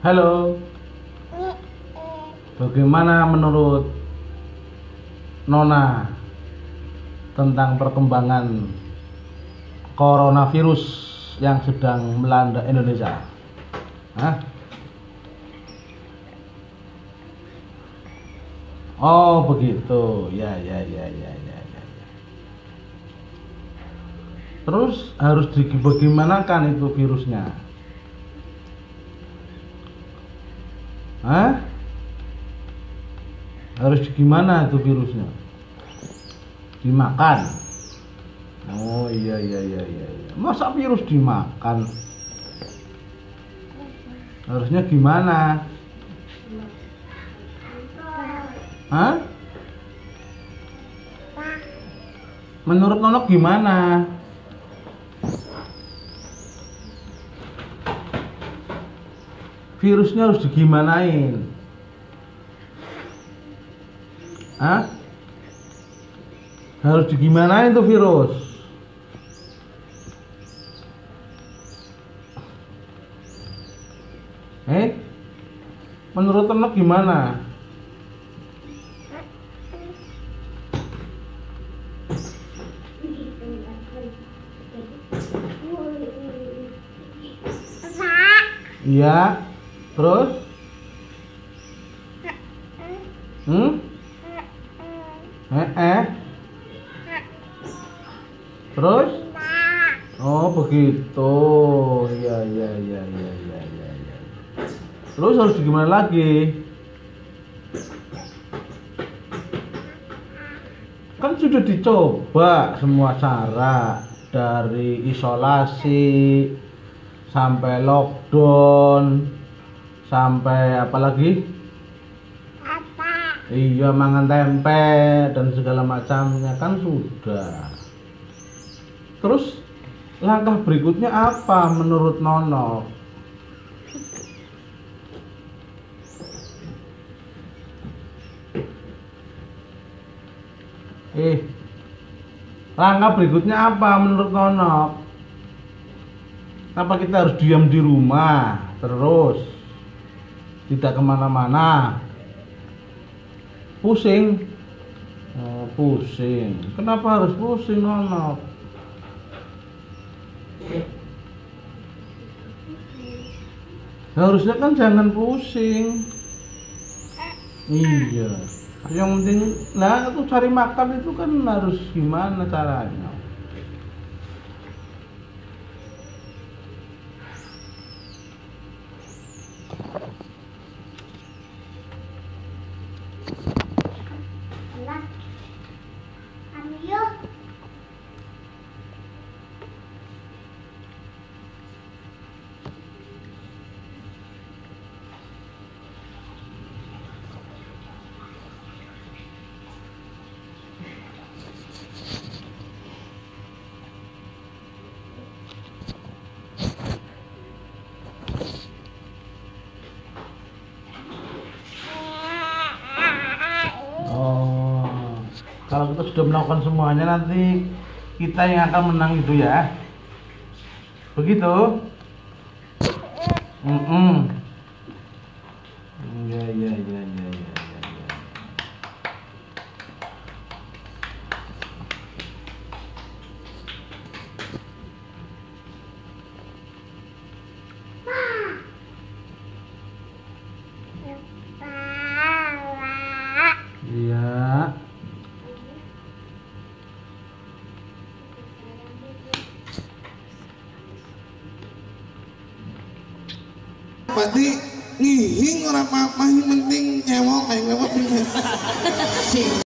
Halo, bagaimana menurut Nona tentang perkembangan coronavirus yang sedang melanda Indonesia? Hah? Oh begitu, ya. Terus harus bagaimanakan itu virusnya? Hah? Harus gimana itu virusnya? Dimakan? Oh iya. Masa virus dimakan? Harusnya gimana? Hah? Menurut Nono gimana? Virusnya harus digimanain? Hah? Harus digimanain tuh virus? Menurut Nono gimana? Iya, terus? Terus? Oh begitu, iya. Terus harus gimana lagi? Kan sudah dicoba semua cara, dari isolasi sampai lockdown, sampai apa lagi? Iya, mangan tempe dan segala macamnya kan sudah. Terus langkah berikutnya apa menurut Nono? Langkah berikutnya apa menurut Nono? Apa kita harus diam di rumah terus, tidak kemana-mana? Pusing? Oh, pusing. Kenapa harus pusing, Nono? Harusnya kan jangan pusing. Iya. Yang penting, nah itu cari makan itu kan harus gimana caranya? Kalau kita sudah melakukan semuanya, nanti kita yang akan menang itu ya. Begitu? Iya. Iya. Berarti ngihing orang apa yang penting nyewok kayak